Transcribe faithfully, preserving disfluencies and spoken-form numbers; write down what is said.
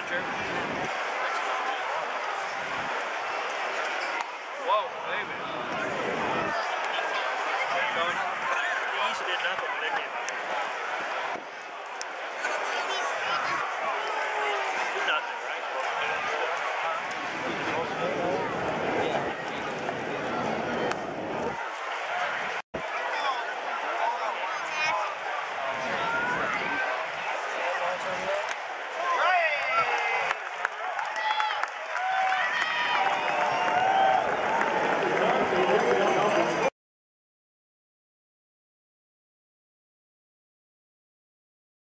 picture. Whoa, baby. The East did nothing when they came out.